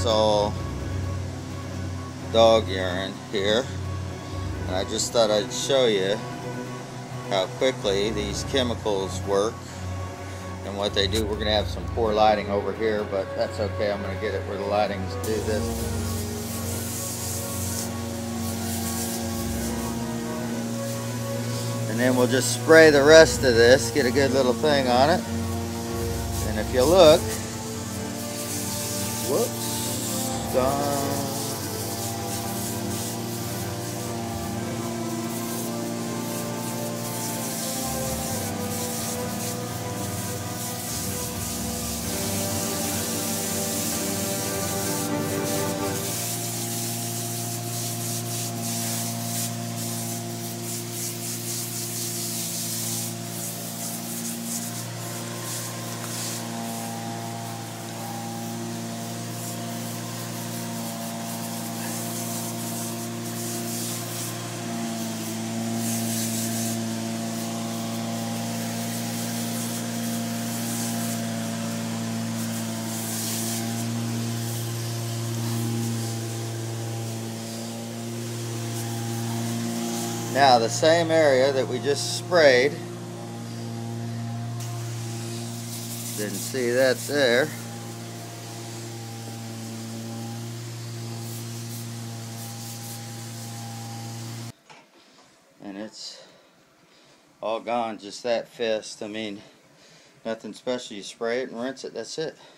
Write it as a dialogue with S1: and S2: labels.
S1: it's all dog urine here, and I just thought I'd show you how quickly these chemicals work and what they do. We're going to have some poor lighting over here, but that's okay. I'm going to get it where the lighting's do this. And then we'll just spray the rest of this, get a good little thing on it. And if you look, whoops, gone. Now the same area that we just sprayed, didn't see that there. And it's all gone, just that fist. I mean, nothing special. You spray it and rinse it, that's it.